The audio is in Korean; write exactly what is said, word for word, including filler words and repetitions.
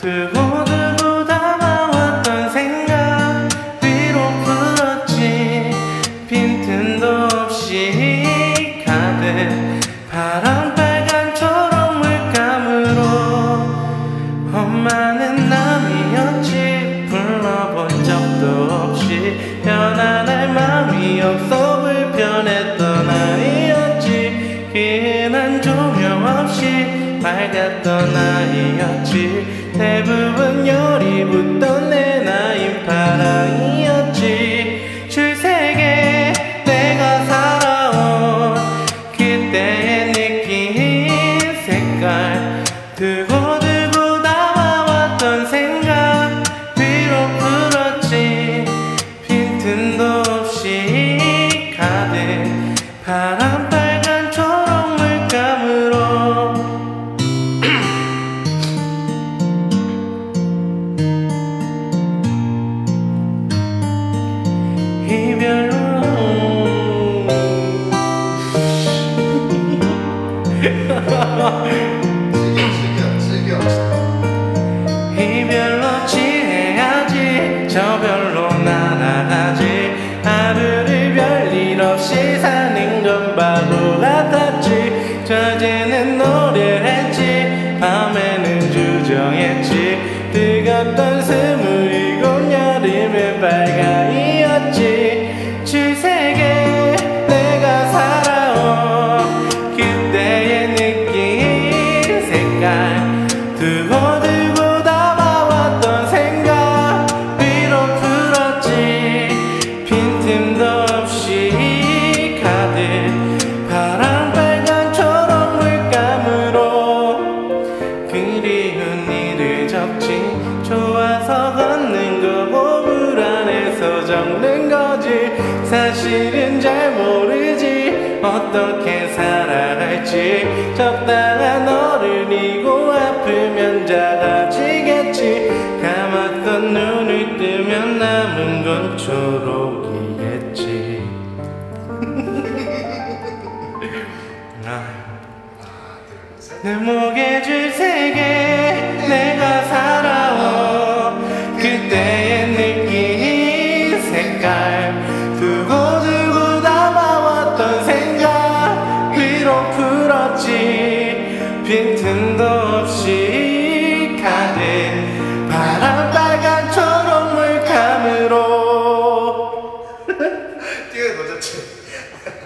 두고두고 담아왔던 생각 위로 풀었지. 빈틈도 없이 가득 파란 빨간초록 물감으로. 엄마는 남이었지. 불러본 적도 없이 편안할 맘이 없어 불편했던 아이였지. 기난 조명 없이 밝았던 아이였지. 대부분 열이 붙던 내 나인 파랑이었지. 줄세게 내가 살아온 그때의 느낌 색깔 두고두고 담아왔던 생각 위로 풀었지. 빈틈도 없이 가득 파란 빨간 초록 물감으로. 이별로 즐겨 즐겨 이별로 취해야지. 저 별로 날아가지. 하루를 별일 없이 사는 건 바보 같았지. 저제는 노래했지. 밤에는 주정했지. 뜨겁던 스물일곱 여름은 빨가이였지. 줄세게 내가 살아온 그때의 느낌 색깔 두고두고 담아왔던 생각 위로 풀었지. 빈틈도 없이 가득 파란 빨간 초록 물감으로. 그리운 일을 적지. 좋아서 걷는 거고 불안해서 적는 거지. 사실은 잘 모르지 어떻게 살아갈지. 적당한 어른이고 아프면 작아지겠지. 감았던 눈을 뜨면 남은 건 초록이겠지. 내 목에 줄세게 내가 살아온 그때의 느낌 색깔 두고두고 담아왔던 생각 위로 풀었지. 빈틈도 없이 가득 파란 빨간 초록 물감으로. 뛰어야 더 좋지.